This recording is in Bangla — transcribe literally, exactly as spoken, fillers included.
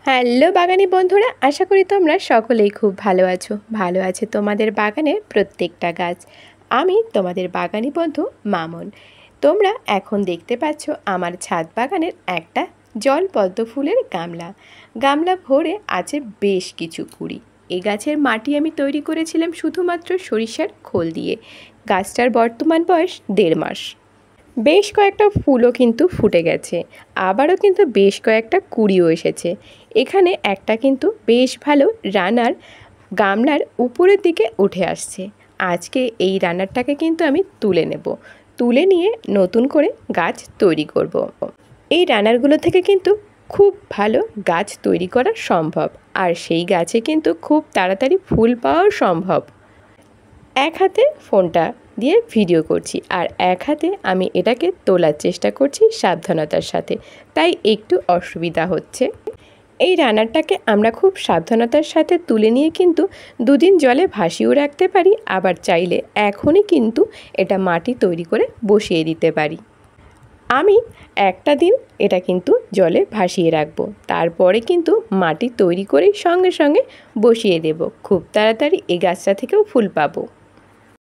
হ্যালো বাগানি বন্ধুরা, আশা করি তোমরা সকলেই খুব ভালো আছো। ভালো আছে তোমাদের বাগানের প্রত্যেকটা গাছ। আমি তোমাদের বাগানি বন্ধু মামন। তোমরা এখন দেখতে পাচ্ছ আমার ছাদ বাগানের একটা জল পদ্ম ফুলের গামলা। গামলা ভরে আছে বেশ কিছু কুড়ি। এই গাছের মাটি আমি তৈরি করেছিলাম শুধুমাত্র সরিষার খোল দিয়ে। গাছটার বর্তমান বয়স দেড় মাস। বেশ কয়েকটা ফুলও কিন্তু ফুটে গেছে, আবারও কিন্তু বেশ কয়েকটা কুড়িও এসেছে। এখানে একটা কিন্তু বেশ ভালো রানার গামলার উপরের দিকে উঠে আসছে। আজকে এই রানারটাকে কিন্তু আমি তুলে নেব, তুলে নিয়ে নতুন করে গাছ তৈরি করব। এই রানারগুলো থেকে কিন্তু খুব ভালো গাছ তৈরি করা সম্ভব, আর সেই গাছে কিন্তু খুব তাড়াতাড়ি ফুল পাওয়াও সম্ভব। এক হাতে ফোনটা দিয়ে ভিডিও করছি, আর এক হাতে আমি এটাকে তোলার চেষ্টা করছি সাবধানতার সাথে, তাই একটু অসুবিধা হচ্ছে। এই রানারটাকে আমরা খুব সাবধানতার সাথে তুলে নিয়ে কিন্তু দুদিন জলে ভাসিয়েও রাখতে পারি, আবার চাইলে এখনই কিন্তু এটা মাটি তৈরি করে বসিয়ে দিতে পারি। আমি একটা দিন এটা কিন্তু জলে ভাসিয়ে রাখবো, তারপরে কিন্তু মাটি তৈরি করে সঙ্গে সঙ্গে বসিয়ে দেব। খুব তাড়াতাড়ি এই গাছটা থেকেও ফুল পাবো।